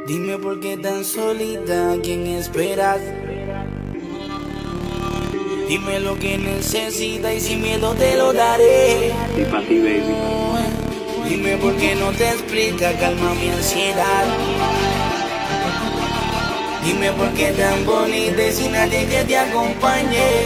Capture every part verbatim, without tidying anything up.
Dime por qué tan solita, ¿a quién esperas? Dime lo que necesitas y sin miedo te lo daré. Y pa' ti, baby. Dime por qué no te explica, calma mi ansiedad. Dime por qué tan bonita y sin nadie que te acompañe.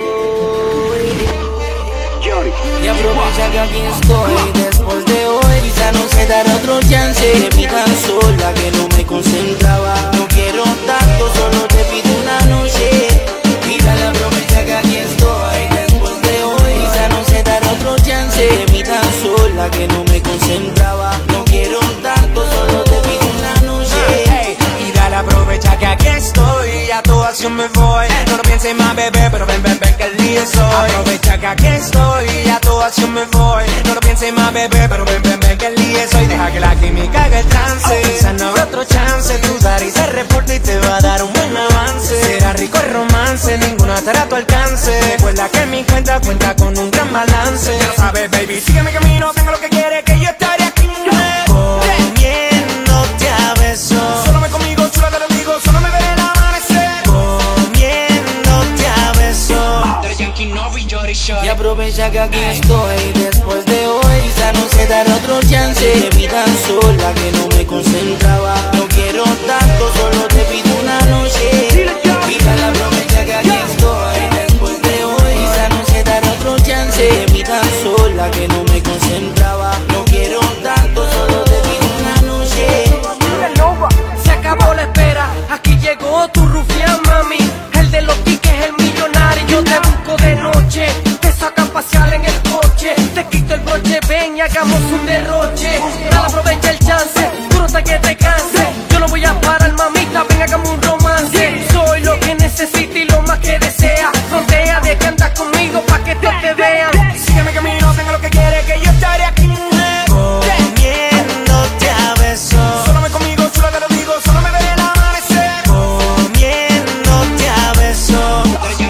Y aprovecha que aquí estoy después de hoy. Quizá no se dará otro chance. Me tan sola que no me concentraba. No quiero tanto, solo te pido una noche. Y dale, aprovecha que aquí estoy después de hoy. Quizá no se dará otro chance. Me tan sola que no me concentraba. No quiero tanto, solo te pido una noche. Hey, y dale, aprovecha que aquí estoy. A tu acción me voy. No lo pienses más, bebé, pero ven, ven, ven que el día soy. Aprovecha que aquí estoy. A tu acción me voy. No lo pienses más, bebé, pero ven, ven, ven que el día soy. Deja que la química haga el trance. Quizá no habrá otro chance. Tu Dari se reporta y te va a dar un buen avance. Será rico el romance, ninguna estará a tu alcance. Recuerda que mi cuenta cuenta con un gran balance. Ya lo sabes, baby, sigue mi camino, tenga lo que quieres, que yo estaré aquí. Comiéndote a besos. Solo me conmigo, chula, te lo digo, solo me veré el amanecer. Comiéndote a besos. Y aprovecha que aquí estoy después de hoy. Quizá no se dará otro chance. Me tan sola que no me concentraba. No quiero tanto, solo te pido una noche. Y dale, aprovecha que aquí estoy después de hoy. Quizá no se dará otro chance. Me tan sola que no me concentraba. No quiero tanto, solo te pido una noche. Se acabó la espera, aquí llegó tu rufián, mami. El de los tickets, el millonario. Yo te busco de noche, te saca a pasear en el coche. Te quito el broche, ven y hagamos un derroche. Dale, aprovecha el chance, tú no sabes que te canse. Yo no voy a parar, mamita, ven, hagamos un romance. Soy lo que necesita y lo más que desea. Frontea de que andas conmigo pa' que todos te vean. Sigue mi camino, tenga lo que quieres, que yo estaré aquí. Comiéndote a besos. Solo me conmigo, chula, te lo digo, solo me veré el amanecer. Comiéndote a besos.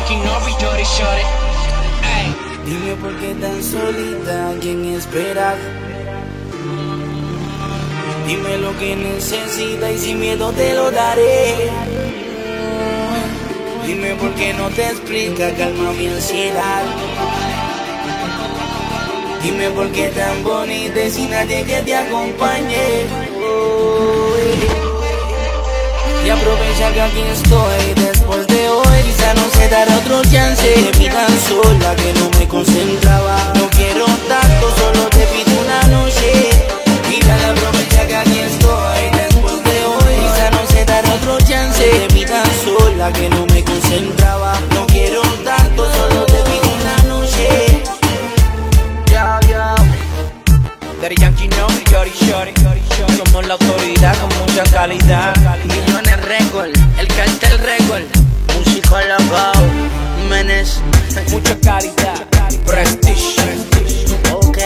Dime por qué tan solita, ¿a quién esperas? Dime lo que necesitas y sin miedo te lo daré. Dime por qué no te explica, calma mi ansiedad. Dime por qué tan bonita y sin nadie que te acompañe. Y aprovecha que aquí estoy después de hoy. Quizá no se dará otro chance. Me tan sola que no me concentraba. No quiero tanto, solo te pido una noche. Y dale, aprovecha que aquí estoy después de hoy. Quizá no se dará otro chance. Me tan sola que no me concentraba. No quiero tanto, solo te pido una noche. Ya, ya. Daddy Yankee, no, Yori, Shorty. Somos la autoridad con mucha calidad. Millones récord, el cartel récord. Músico alabado, Menes. Mucha calidad. Prestige. Ok.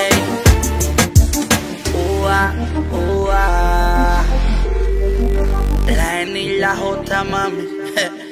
Ua, ua. La N y la J, mami.